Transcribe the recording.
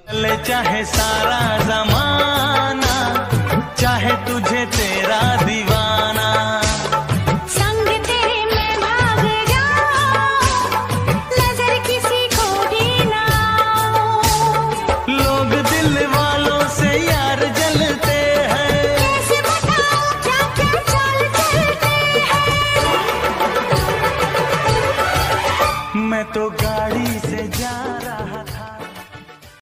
चले चाहे सारा जमाना, चाहे तुझे तेरा दीवाना, संग तेरे मैं भाग जाऊं, नजर किसी को भी ना आऊं। लोग दिल वालों से यार जलते हैं, कैसे बताऊं क्या क्या चाल चलते हैं। मैं तो गाड़ी से जा